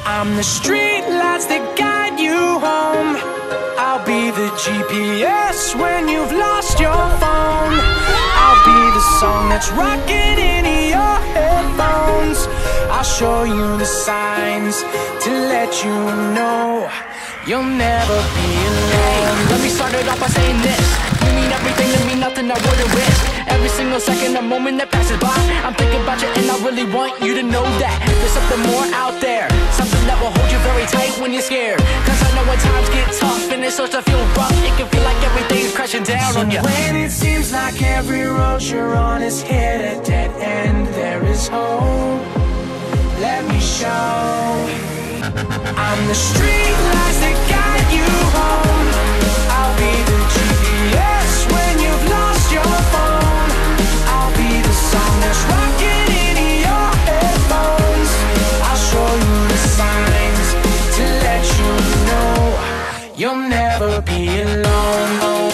I'm the street lights that guide you home. I'll be the GPS when you've lost your phone. I'll be the song that's rocking in your headphones. I'll show you the signs to let you know you'll never be alone. Let me start it off by saying this: you mean everything to me, nothing I wouldn't risk. Every single second, a moment that passes by, I'm thinking about you and I really want you to know that there's something more out there, something that will hold you very tight when you're scared. Cause I know when times get tough and it starts to feel rough, it can feel like everything's crashing down on you. When it seems like every road you're on is hit a dead end, there is hope. Let me show. I'm the street lights that guide you home. I'll be the GPS when you've lost your phone. I'll be the song that's rocking in your headphones. I'll show you the signs to let you know you'll never be alone.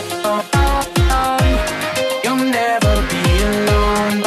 You'll never be alone.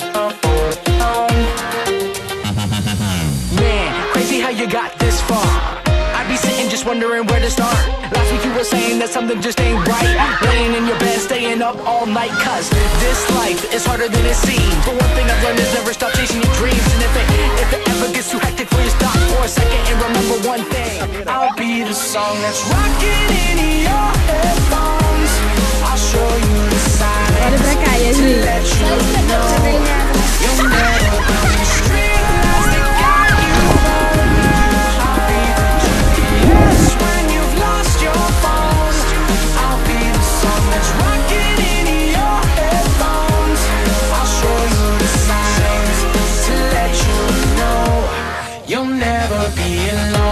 Man, crazy how you got this far. I'd be sitting just wondering where to start. Last week you were saying that something just ain't right, laying in your bed, staying up all night. Cause this life is harder than it seems, but one thing I've learned is never stop chasing your dreams. And if it ever gets too hectic for you, stop for a second and remember one thing: I'll be the song that's rocking in your headphones. I'll show you the signs Olha pra cá, to Yasmin. let you know you'll never be the street lights that guide you home. I'll be the GPS when you've lost your phone. I'll be the song that's rocking in your headphones. I'll show you the signs to let you know you'll never be alone.